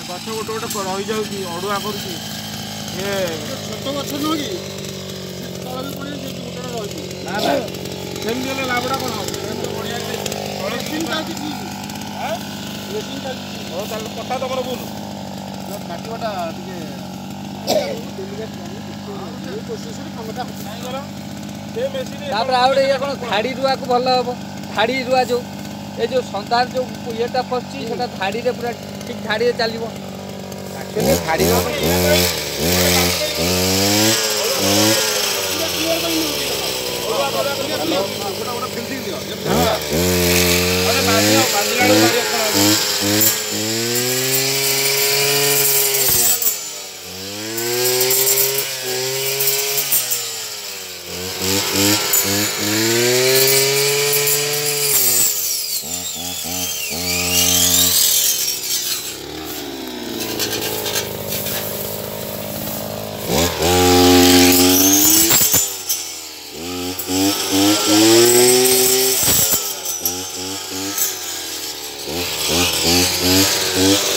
गछ गोटे गोटे रही जाऊँगी अड़ुआ करुँगी ये छोट गछ नुह कि तल भी पड़े गोटे रही सेमती हेल्ले लाभटा कौन बढ़िया हो कथा तुम भूल काटवाटा धाड़ी रुआ को भल हम धाड़ी रुआ जो ये जो संतान जो येटा फसची सेटा धाड़ी रे पूरा ठीक धाड़ी रे चलिबो एक्चुअली धाड़ी रे Mm-hmm.